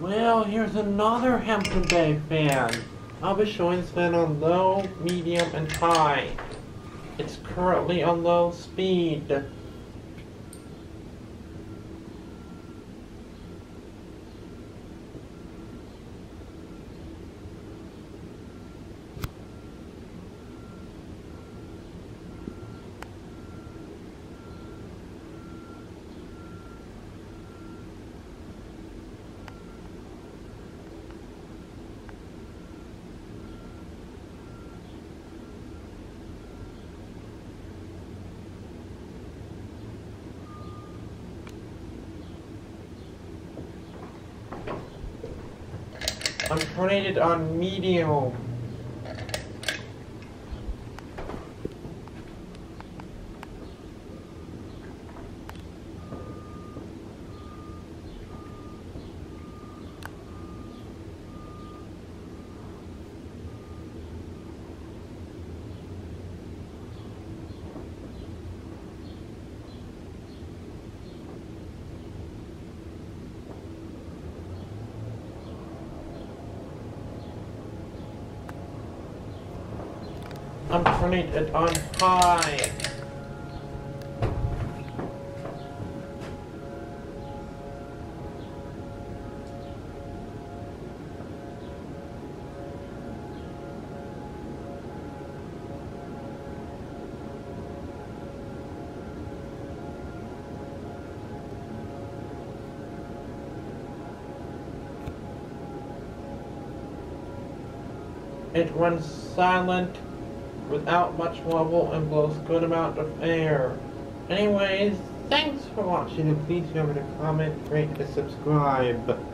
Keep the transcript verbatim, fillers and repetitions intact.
Well, here's another Hampton Bay fan. I'll be showing this fan on low, medium, and high. It's currently on low speed. I'm turning it on medium. I'm turning it on high. It runs silent, without much wobble, and blows good amount of air. Anyways, thanks for watching, and please remember to comment, rate, and subscribe.